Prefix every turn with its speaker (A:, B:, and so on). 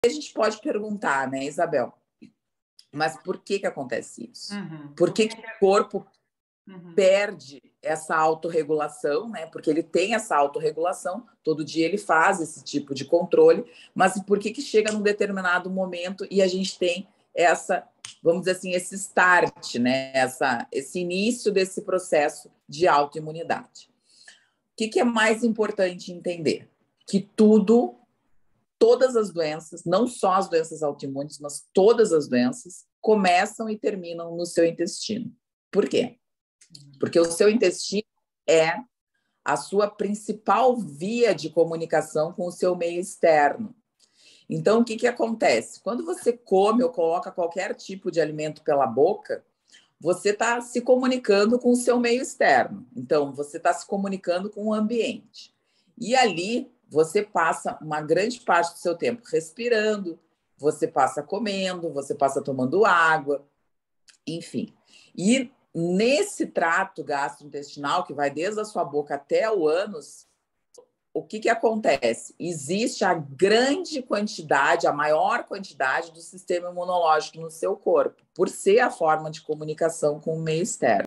A: A gente pode perguntar, né, Isabel, mas por que acontece isso? Por que o corpo perde essa autorregulação, né? Porque ele tem essa autorregulação, todo dia ele faz esse tipo de controle, mas por que chega num determinado momento e a gente tem essa, vamos dizer assim, esse start, né? Esse início desse processo de autoimunidade. O que é mais importante entender? Que todas as doenças, não só as doenças autoimunes, mas todas as doenças, começam e terminam no seu intestino. Por quê? Porque o seu intestino é a sua principal via de comunicação com o seu meio externo. Então, o que acontece? Quando você come ou coloca qualquer tipo de alimento pela boca, você está se comunicando com o seu meio externo. Então, você está se comunicando com o ambiente. E ali, você passa uma grande parte do seu tempo respirando, você passa comendo, você passa tomando água, enfim. E nesse trato gastrointestinal, que vai desde a sua boca até o ânus, o que acontece? Existe a grande quantidade, a maior quantidade do sistema imunológico no seu corpo, por ser a forma de comunicação com o meio externo.